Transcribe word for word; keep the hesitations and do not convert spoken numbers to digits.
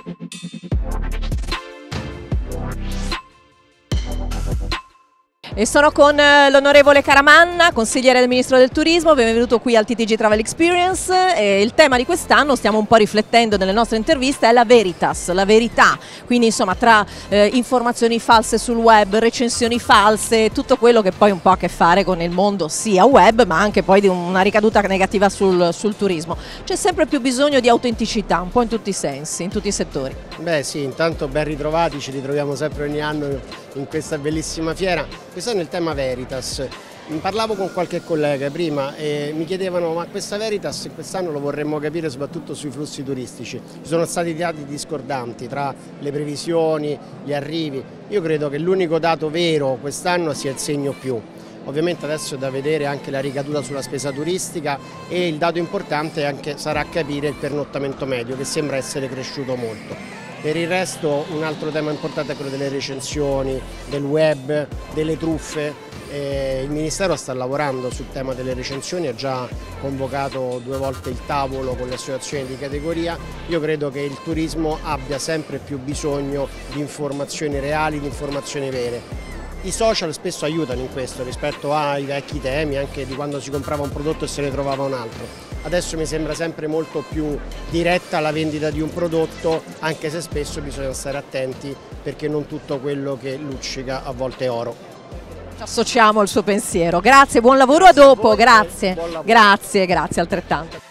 E sono con l'onorevole Caramanna, consigliere del Ministro del Turismo, benvenuto qui al T T G Travel Experience. E il tema di quest'anno, stiamo un po' riflettendo nelle nostre interviste, è la veritas, la verità, quindi insomma tra eh, informazioni false sul web, recensioni false, tutto quello che poi un po' ha a che fare con il mondo sia web ma anche poi di una ricaduta negativa sul, sul turismo. C'è sempre più bisogno di autenticità, un po' in tutti i sensi, in tutti i settori. Beh sì, intanto ben ritrovati, ci ritroviamo sempre ogni anno in questa bellissima fiera. Quest'anno è il tema Veritas. Parlavo con qualche collega prima e mi chiedevano ma questa Veritas quest'anno lo vorremmo capire soprattutto sui flussi turistici. Ci sono stati dati discordanti tra le previsioni, gli arrivi. Io credo che l'unico dato vero quest'anno sia il segno più. Ovviamente adesso è da vedere anche la ricaduta sulla spesa turistica e il dato importante anche sarà capire il pernottamento medio che sembra essere cresciuto molto. Per il resto un altro tema importante è quello delle recensioni, del web, delle truffe. Eh, il Ministero sta lavorando sul tema delle recensioni, ha già convocato due volte il tavolo con le associazioni di categoria. Io credo che il turismo abbia sempre più bisogno di informazioni reali, di informazioni vere. I social spesso aiutano in questo rispetto ai vecchi temi, anche di quando si comprava un prodotto e se ne trovava un altro. Adesso mi sembra sempre molto più diretta la vendita di un prodotto, anche se spesso bisogna stare attenti perché non tutto quello che luccica a volte è oro. Ci associamo al suo pensiero. Grazie, buon lavoro, a dopo, grazie. Grazie, grazie altrettanto.